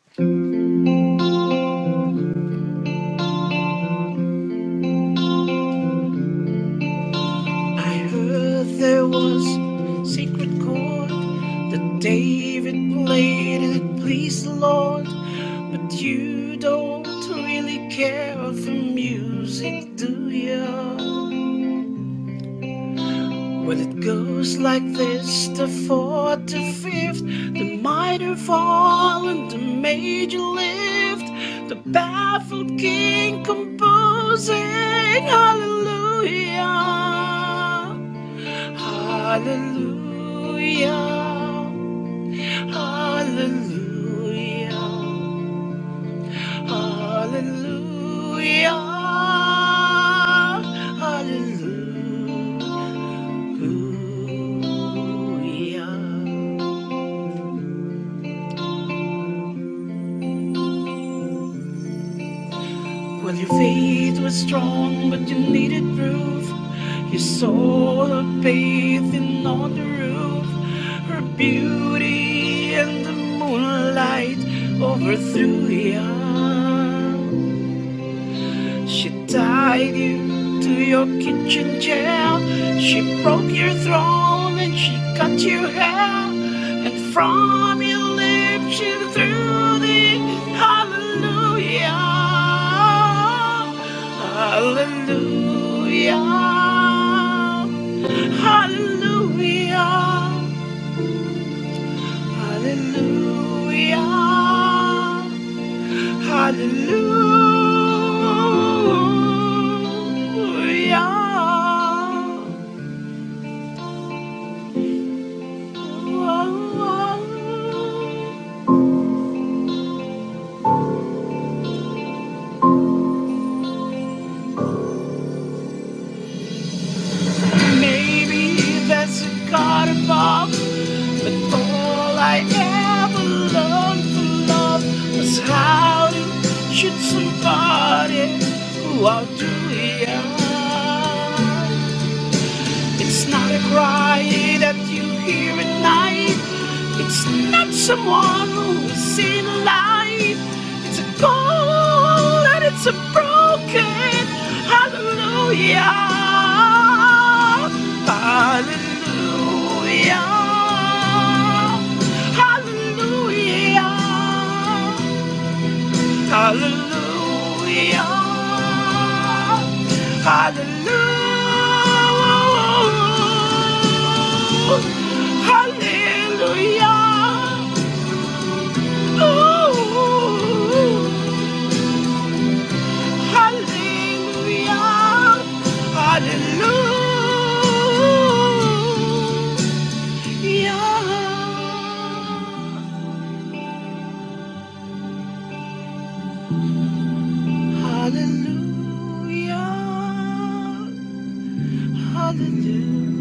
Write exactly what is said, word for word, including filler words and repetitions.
I heard there was a secret chord that David played and it pleased the Lord. But you don't really care for music, do you? Well, it goes like this: the fourth, the fifth, the minor fall, and the major lift. The baffled king composing hallelujah, hallelujah, hallelujah, hallelujah, hallelujah. Well, your faith was strong, but you needed proof. You saw her bathing on the roof. Her beauty and the moonlight overthrew you. She tied you to your kitchen chair. She broke your throne and she cut your hair. And from your lips she threw the hallelujah, hallelujah, hallelujah, hallelujah, hallelujah. Maybe that's a God above, but all I ever learned from love was how to shoot somebody who outdrew you. It's not a cry that you hear at night. It's not someone who's seen light. It's a cold and it's a broken hallelujah, hallelujah, hallelujah, hallelujah, hallelujah, hallelujah. Ooh, hallelujah, hallelujah. Hallelujah, hallelujah.